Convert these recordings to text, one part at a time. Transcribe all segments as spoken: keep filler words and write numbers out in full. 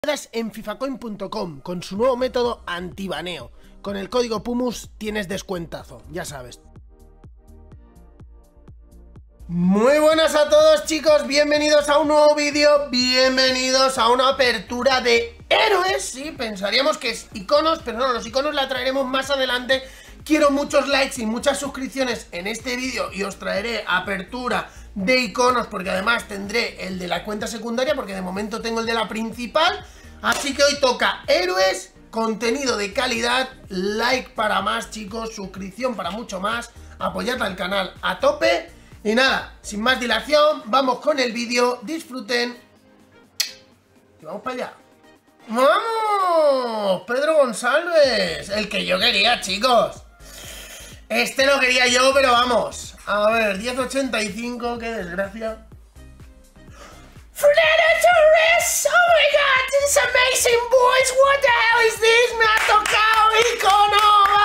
En fifacoin punto com con su nuevo método antibaneo. Con el código PUMUS tienes descuentazo, ya sabes. Muy buenas a todos, chicos, bienvenidos a un nuevo vídeo, bienvenidos a una apertura de héroes. Sí, pensaríamos que es iconos, pero no, los iconos la traeremos más adelante. Quiero muchos likes y muchas suscripciones en este vídeo y os traeré apertura de iconos, porque además tendré el de la cuenta secundaria, porque de momento tengo el de la principal. Así que hoy toca héroes, contenido de calidad, like para más, chicos, suscripción para mucho más, apoyad al canal a tope. Y nada, sin más dilación, vamos con el vídeo, disfruten y vamos para allá. ¡Vamos! Pedro González, el que yo quería, chicos. Este lo quería yo, pero vamos. A ver, diez ochenta y cinco, qué desgracia. Fernando Torres, oh my god, this is amazing, boys. What the hell is this? Me ha tocado icono,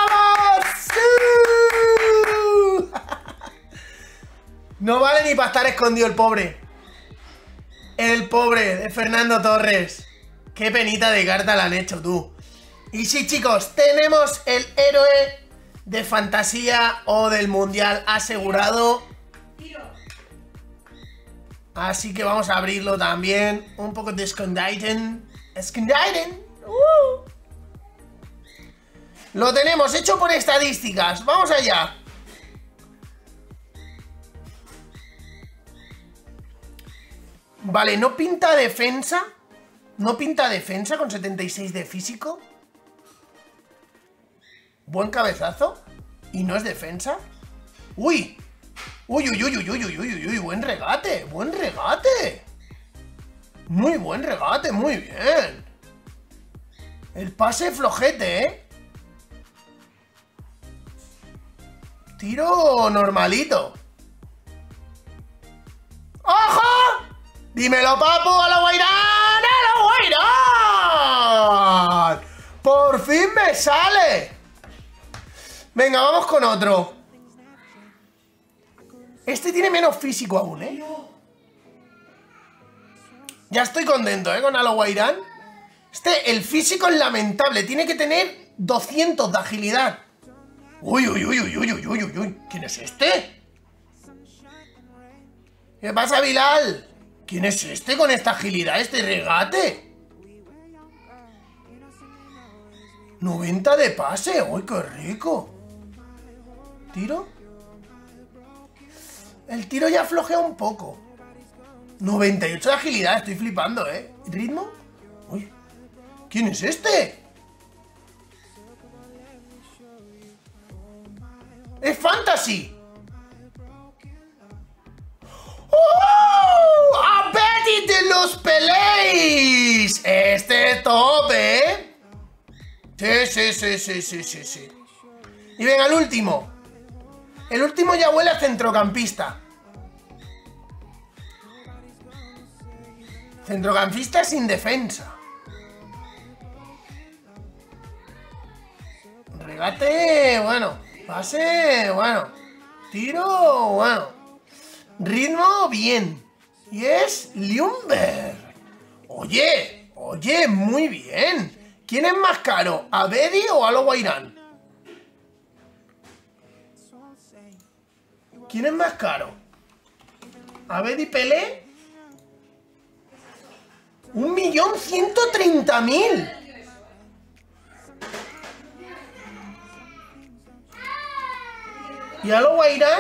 vamos. No vale ni para estar escondido el pobre. El pobre de Fernando Torres. Qué penita de carta le han hecho, tú. Y sí, chicos, tenemos el héroe de fantasía o del mundial asegurado. Así que vamos a abrirlo también. Un poco de Skanditen. Skanditen. Uh. Lo tenemos hecho por estadísticas. Vamos allá. Vale, no pinta defensa. No pinta defensa con setenta y seis de físico. Buen cabezazo. ¿Y no es defensa? ¡Uy! ¡Uy, uy, uy, uy, uy, uy, uy, uy! ¡Buen regate! ¡Buen regate! Muy buen regate, muy bien. El pase flojete, ¿eh? Tiro normalito. ¡Ojo! ¡Dímelo, papu! ¡A la Guairán! ¡A la Guairán! ¡Por fin me sale! Venga, vamos con otro. Este tiene menos físico aún, ¿eh? Ya estoy contento, ¿eh? Con Aloguairán. Este, el físico es lamentable. Tiene que tener doscientos de agilidad. Uy, uy, uy, uy, uy, uy, uy, uy, uy. ¿Quién es este? ¿Qué pasa, Bilal? ¿Quién es este con esta agilidad, este regate? noventa de pase. ¡Uy, qué rico! ¿Tiro? El tiro ya flojea un poco. noventa y ocho de agilidad, estoy flipando, ¿eh? ¿Ritmo? Uy, ¿quién es este? ¡Es Fantasy! ¡Oh! ¡A Betty de los Peleis! Este es top, ¿eh? Sí, sí, sí, sí, sí, sí, sí. Y venga, el último. El último ya huele a centrocampista. Centrocampista sin defensa. Regate, bueno. Pase, bueno. Tiro, bueno. Ritmo, bien. Y es Ljungberg. Oye, oye, muy bien. ¿Quién es más caro? ¿Abedi o Aloguairán? ¿Quién es más caro? ¿Abedi Pelé? Un millón ciento treinta mil. ¿Y Aloguairán?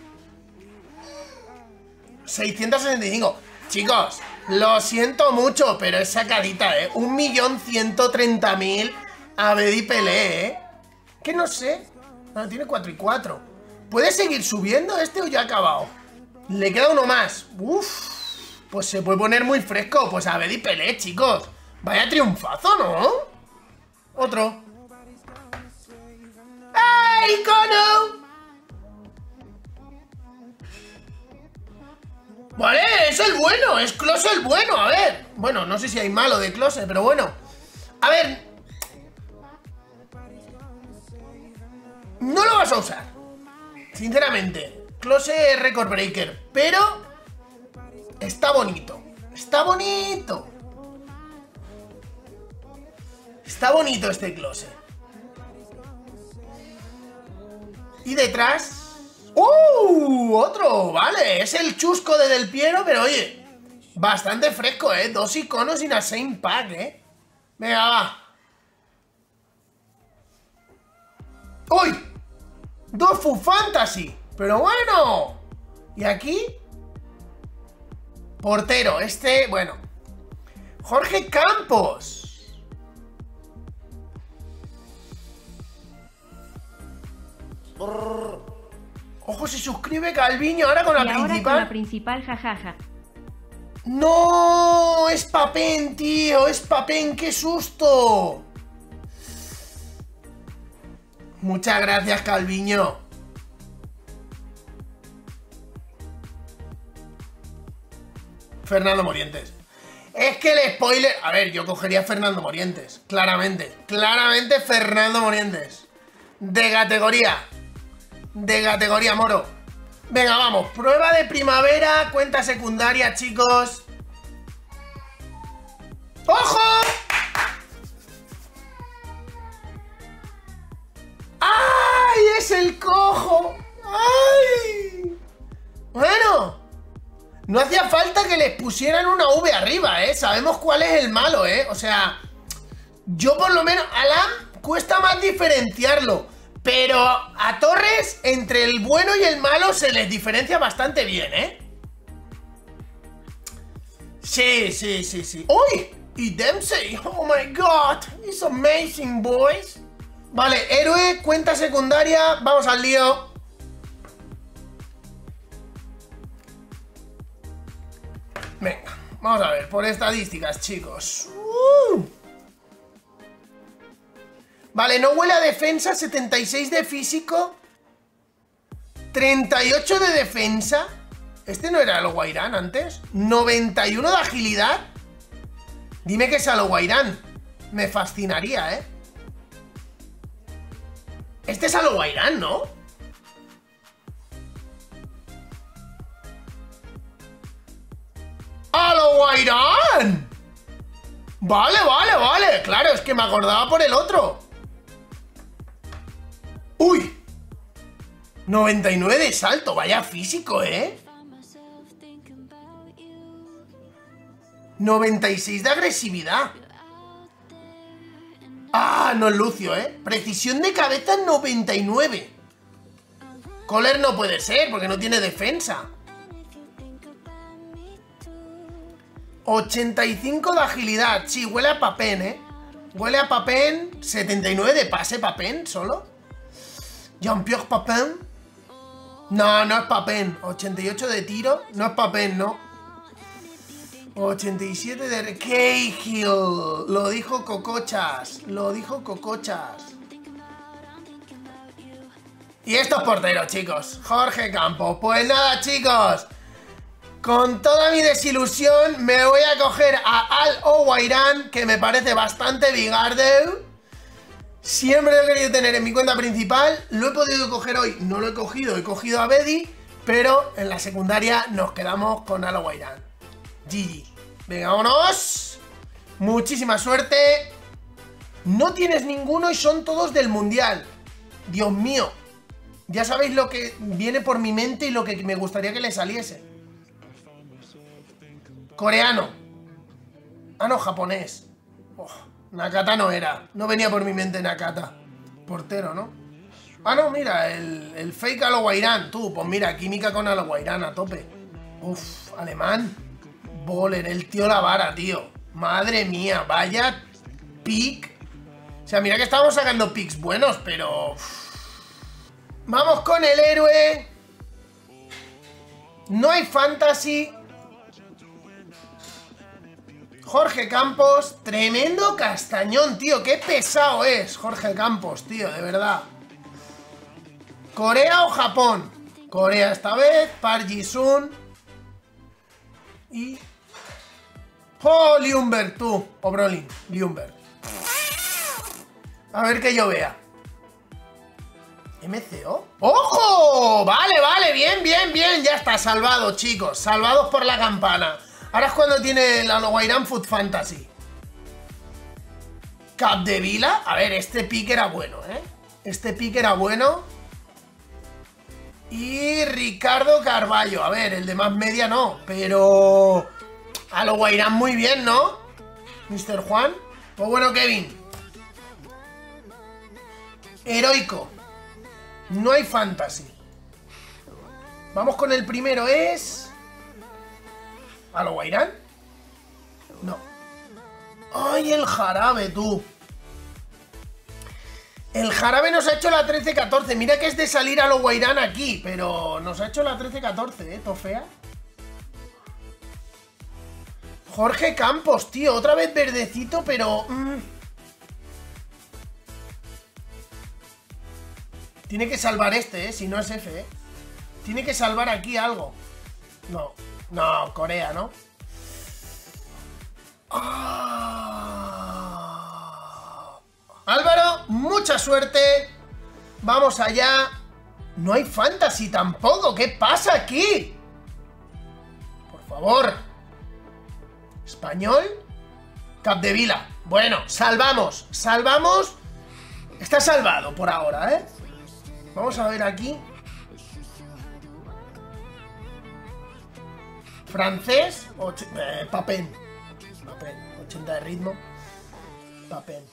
seiscientos sesenta y cinco. Chicos, lo siento mucho, pero es sacadita, ¿eh? Un millón ciento treinta mil Abedi Pelé, ¿eh? Que no sé. No, tiene cuatro y cuatro. ¿Puede seguir subiendo este o ya ha acabado? Le queda uno más. Uf, pues se puede poner muy fresco. Pues a Abedi Pelé, chicos. Vaya triunfazo, ¿no? Otro. ¡Ay, icono! Vale, es el bueno. Es Klose el bueno, a ver. Bueno, no sé si hay malo de Klose, pero bueno. A ver. No lo vas a usar. Sinceramente, Klose es record breaker, pero está bonito. Está bonito. Está bonito este close. Y detrás... ¡Uh! Otro, vale. Es el chusco de Del Piero, pero oye, bastante fresco, ¿eh? Dos iconos y una same pack, ¿eh? Venga, va. ¡Uy! Dos Fu Fantasy. Pero bueno. ¿Y aquí? Portero. Este, bueno. Jorge Campos. Ojo, se suscribe Calviño ahora con la y ahora principal. con la principal, jajaja. ¡No! ¡Es Papen, tío! ¡Es Papen! ¡Qué susto! Muchas gracias, Calviño. Fernando Morientes. Es que el spoiler... A ver, yo cogería a Fernando Morientes. Claramente. Claramente Fernando Morientes. De categoría. De categoría, moro. Venga, vamos. Prueba de primavera. Cuenta secundaria, chicos. ¡Ojo! ¡Ay! ¡Es el cojo! ¡Ay! Bueno. No hacía falta que les pusieran una V arriba, ¿eh? Sabemos cuál es el malo, ¿eh? O sea, yo por lo menos... A Lam cuesta más diferenciarlo. Pero a Torres, entre el bueno y el malo, se les diferencia bastante bien, ¿eh? Sí, sí, sí, sí. ¡Uy! Y Dempsey. Oh my god. It's amazing, boys. Vale, héroe, cuenta secundaria. Vamos al lío. Venga, vamos a ver, por estadísticas, chicos. Uh. Vale, no huele a defensa, setenta y seis de físico, treinta y ocho de defensa. ¿Este no era Aloguairán antes? noventa y uno de agilidad. Dime que es Aloguairán. Me fascinaría, ¿eh? Este es Aloguairán, ¿no? ¡Aloguairán! Vale, vale, vale. Claro, es que me acordaba por el otro. ¡Uy! noventa y nueve de salto, vaya físico, ¿eh? noventa y seis de agresividad. Ah, no es Lucio, ¿eh? Precisión de cabeza noventa y nueve. Kohler no puede ser, porque no tiene defensa. ochenta y cinco de agilidad. Sí, huele a Papen, ¿eh? Huele a Papen. setenta y nueve de pase Papen, ¿solo? Jean-Pierre Papen. No, no es Papen. ochenta y ocho de tiro. No es Papen, ¿no? ochenta y siete de... Cahill. Lo dijo Cocochas. Lo dijo Cocochas. Y estos porteros, chicos. Jorge Campos. Pues nada, chicos. Con toda mi desilusión me voy a coger a Aloguairán, que me parece bastante bigardeu. Siempre lo he querido tener en mi cuenta principal. Lo he podido coger hoy, no lo he cogido, he cogido a Bedi. Pero en la secundaria nos quedamos con Aloguairán. G G. Venga, vámonos. Muchísima suerte. No tienes ninguno y son todos del mundial. Dios mío. Ya sabéis lo que viene por mi mente y lo que me gustaría que le saliese. Coreano. Ah, no, japonés. Oh, Nakata no era. No venía por mi mente Nakata. Portero, ¿no? Ah, no, mira, el, el fake Aloguairán. Tú, pues mira, química con Aloguairán a tope. Uf, alemán. Boller, el tío la vara, tío. Madre mía, vaya pick. O sea, mira que estamos sacando picks buenos, pero... Uf. Vamos con el héroe. No hay fantasy. Jorge Campos, tremendo castañón, tío. Qué pesado es Jorge Campos, tío, de verdad. ¿Corea o Japón? Corea esta vez, Park Ji-sun. Y... ¡Oh, Liumberg, tú! O Brolin, Liumberg. A ver que yo vea. ¿M C O? ¡Ojo! Vale, vale, bien, bien, bien. Ya está, salvado, chicos. Salvados por la campana. Ahora es cuando tiene el Aloguairán Food Fantasy. Capdevila. A ver, este pick era bueno, ¿eh? Este pick era bueno. Y Ricardo Carballo. A ver, el de más media no, pero... A lo Guairán muy bien, ¿no? mister Juan. Pues bueno, Kevin. Heroico. No hay fantasy. Vamos con el primero, es... ¿A lo Guairán? No. ¡Ay, el jarabe, tú! El jarabe nos ha hecho la trece catorce. Mira que es de salir a lo Guairán aquí, pero nos ha hecho la trece catorce, ¿eh? Tofea. Jorge Campos, tío. Otra vez verdecito, pero... Mm. Tiene que salvar este, ¿eh? Si no es F, ¿eh? Tiene que salvar aquí algo. No. No, Corea, ¿no? Ah. Álvaro, mucha suerte. Vamos allá. No hay fantasy tampoco. ¿Qué pasa aquí? Por favor. Español. Capdevila. Bueno, salvamos. Salvamos. Está salvado por ahora, ¿eh? Vamos a ver aquí. Francés. Eh, Papén. Papén. ochenta de ritmo. Papén.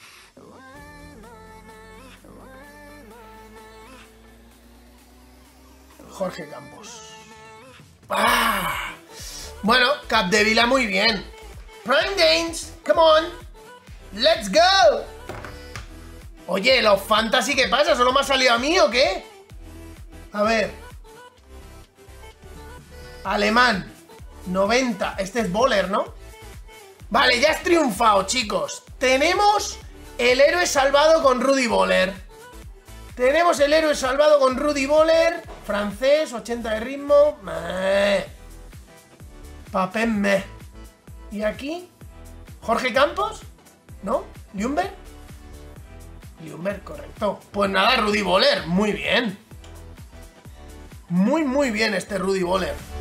Jorge Campos. ¡Ah! Bueno, Capdevila muy bien. Prime Danes, come on. Let's go. Oye, los fantasy, ¿qué pasa? ¿Solo me ha salido a mí o qué? A ver. Alemán. noventa. Este es Bowler, ¿no? Vale, ya has triunfado, chicos. Tenemos el héroe salvado con Rudy Bowler. Tenemos el héroe salvado con Rudy Bowler. Francés, ochenta de ritmo. Meh. Papén meh. ¿Y aquí? ¿Jorge Campos? ¿No? ¿Ljungberg? Ljungberg, correcto. Pues nada, Rudy Bowler. Muy bien. Muy, muy bien este Rudy Bowler.